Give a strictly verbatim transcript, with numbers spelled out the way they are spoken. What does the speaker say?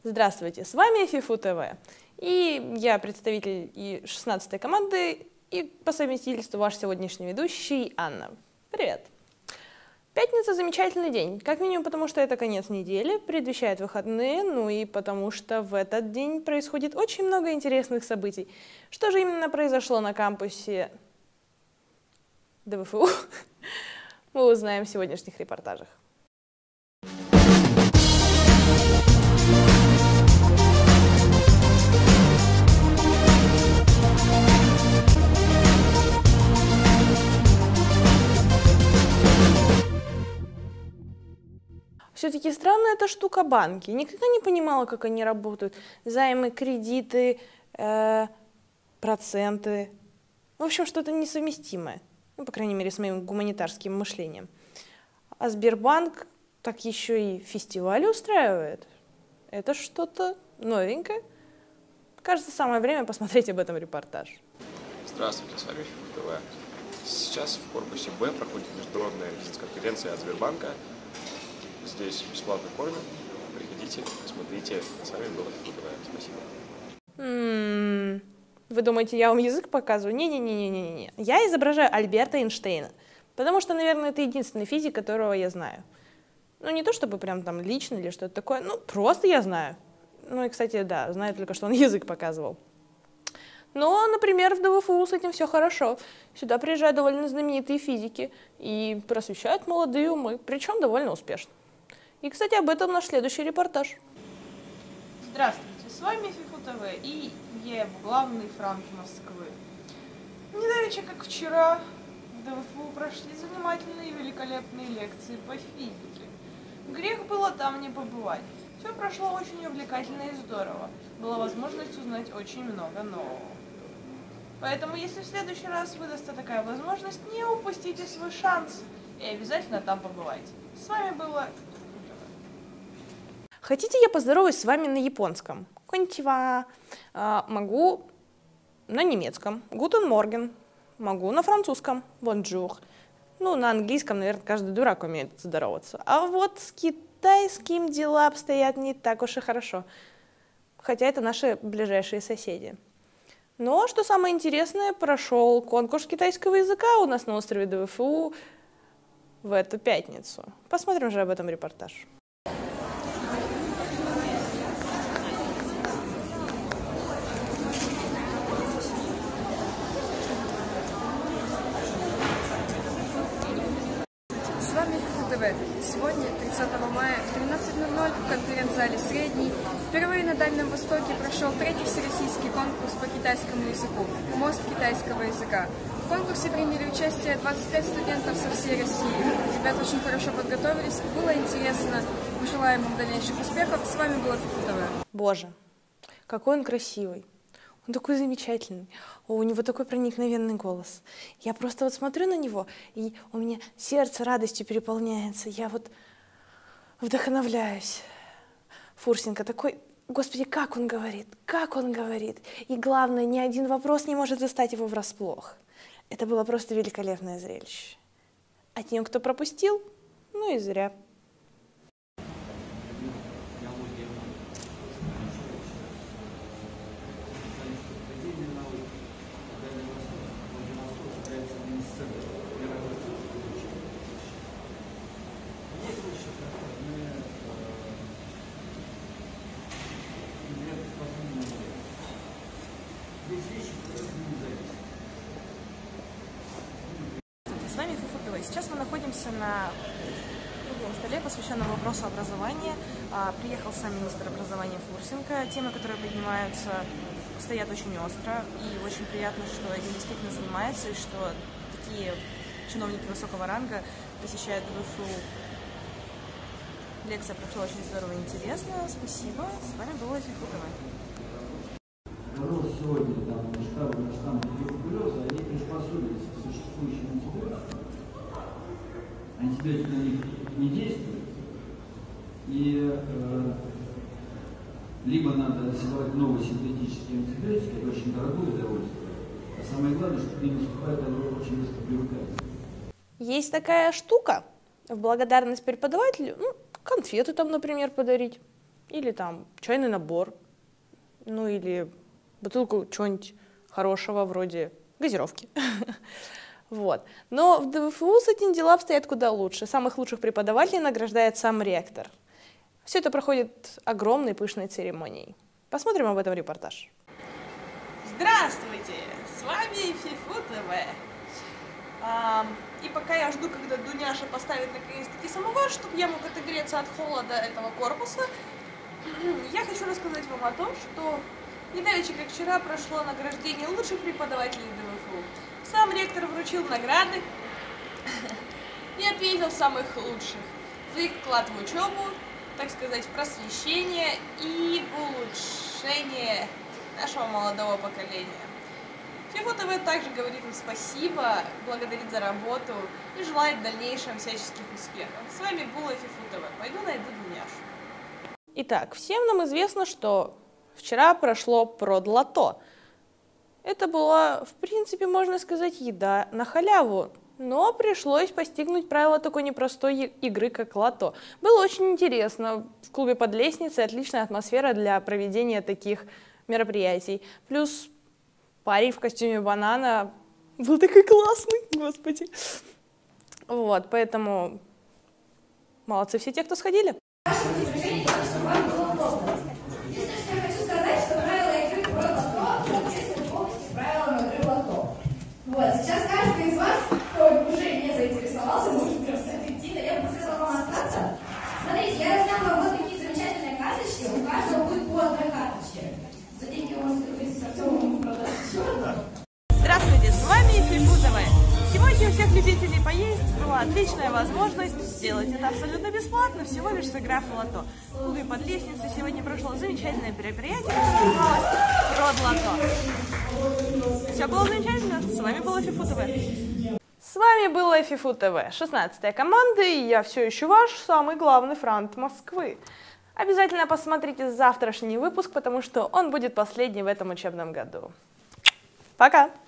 Здравствуйте, с вами ФИФУ ТВ. И я представитель и шестнадцатой команды, и по совместительству ваш сегодняшний ведущий Анна. Привет! Пятница – замечательный день, как минимум потому, что это конец недели, предвещает выходные, ну и потому что в этот день происходит очень много интересных событий. Что же именно произошло на кампусе ДВФУ, мы узнаем в сегодняшних репортажах. Все-таки странная эта штука банки. Никогда не понимала, как они работают. Займы, кредиты, э, проценты. В общем, что-то несовместимое. Ну, по крайней мере, с моим гуманитарским мышлением. А Сбербанк так еще и фестивали устраивает. Это что-то новенькое. Кажется, самое время посмотреть об этом репортаж. Здравствуйте, с вами ФИФУ ТВ. Сейчас в корпусе Б проходит международная конференция от Сбербанка. Здесь бесплатно кормят. Приходите, смотрите. С вами был ФИФУ ТВ. Спасибо. М-м-м. Вы думаете, я вам язык показываю? Не-не-не-не-не. Я изображаю Альберта Эйнштейна. Потому что, наверное, это единственный физик, которого я знаю. Ну, не то чтобы прям там лично или что-то такое. Ну, просто я знаю. Ну и, кстати, да, знаю только, что он язык показывал. Но, например, в ДВФУ с этим все хорошо. Сюда приезжают довольно знаменитые физики и просвещают молодые умы, причем довольно успешно. И, кстати, об этом наш следующий репортаж. Здравствуйте, с вами ФИФУ ТВ и я его главный Франк Москвы. Недавеча, как вчера, в ДВФУ прошли занимательные и великолепные лекции по физике. Грех было там не побывать. Все прошло очень увлекательно и здорово. Была возможность узнать очень много нового. Поэтому, если в следующий раз выдастся такая возможность, не упустите свой шанс и обязательно там побывайте. С вами было... Хотите, я поздороваюсь с вами на японском? Конничева. А, могу на немецком. Guten Morgen. Могу на французском. Bonjour. Ну, на английском, наверное, каждый дурак умеет здороваться. А вот с китайским дела обстоят не так уж и хорошо. Хотя это наши ближайшие соседи. Но, что самое интересное, прошел конкурс китайского языка у нас на острове ДВФУ в эту пятницу. Посмотрим же об этом репортаж. С вами ФИФУ ТВ. Сегодня, тридцатого мая, в тринадцать ноль ноль в конференц-зале «Средний» впервые на Дальнем Востоке прошел третий всероссийский конкурс по китайскому языку «Мост китайского языка». В конкурсе приняли участие двадцать пять студентов со всей России. Ребята очень хорошо подготовились, было интересно. Мы желаем им дальнейших успехов. С вами было ФИФУ ТВ. Боже, какой он красивый. Он такой замечательный, О, у него такой проникновенный голос. Я просто вот смотрю на него, и у меня сердце радостью переполняется. Я вот вдохновляюсь. Фурсенко такой, господи, как он говорит, как он говорит. И главное, ни один вопрос не может застать его врасплох. Это было просто великолепное зрелище. А тем, кто пропустил, ну и зря. С вами ФИФУ ТВ. Сейчас мы находимся на круглом столе, посвященном вопросу образования. Приехал сам министр образования Фурсенко. Темы, которые поднимаются, стоят очень остро. И очень приятно, что этим действительно занимается, и что такие чиновники высокого ранга посещают ДВФУ. Лекция прошла очень здорово и интересно. Спасибо. С вами было ФИФУ ТВ. Сегодня там штамм, штамм туберкулеза, они приспособились к существующим антибиотикам. Антибиотики на них не действуют. И э, либо надо создавать новые синтетические антибиотики, это очень дорогое удовольствие. А самое главное, что к ним наступает очень быстро бюрократия. Есть такая штука, в благодарность преподавателю, ну, конфеты там, например, подарить. или там чайный набор, ну или бутылку чего-нибудь хорошего, вроде газировки. Вот. Но в ДВФУ с этим дела обстоят куда лучше. Самых лучших преподавателей награждает сам ректор. Все это проходит огромной пышной церемонией. Посмотрим об этом репортаж. Здравствуйте! С вами Фифу ТВ. А, и пока я жду, когда Дуняша поставит наконец-таки самовар, чтобы я мог отогреться от холода этого корпуса, я хочу рассказать вам о том, что недавеча, как вчера, прошло награждение лучших преподавателей ДВФУ. Сам ректор вручил награды и ответил самых лучших за их вклад в учебу, так сказать, в просвещение и в улучшение нашего молодого поколения. Фифу ТВ также говорит им спасибо, благодарит за работу и желает в дальнейшем всяческих успехов. С вами была Фифу ТВ. Пойду найду Дуняшу. Итак, всем нам известно, что вчера прошло продлото. Это была, в принципе, можно сказать, еда на халяву, но пришлось постигнуть правила такой непростой игры, как лото. Было очень интересно. В клубе под лестницей отличная атмосфера для проведения таких мероприятий. Плюс парень в костюме банана был такой классный, господи. Вот, поэтому молодцы все те, кто сходили. Вот, сейчас каждый из вас, кто уже не заинтересовался, может просто эффективно, я бы посоветовала вам остаться. Смотрите, я раздам вам вот такие замечательные карточки, у каждого будет по одной карточке. За деньги вы можете купить с Артемом продать еще одну. Здравствуйте, с вами Фифу ТВ. Сегодня у всех любителей поесть была отличная возможность сделать это абсолютно бесплатно, всего лишь сыграв в лото. В клубе под лестницей сегодня прошло замечательное мероприятие, которое называлось продлото. Все было замечательно. С вами была Фифу ТВ. С вами была Фифу ТВ, шестнадцатая команда, и я все еще ваш самый главный франт Москвы. Обязательно посмотрите завтрашний выпуск, потому что он будет последний в этом учебном году. Пока!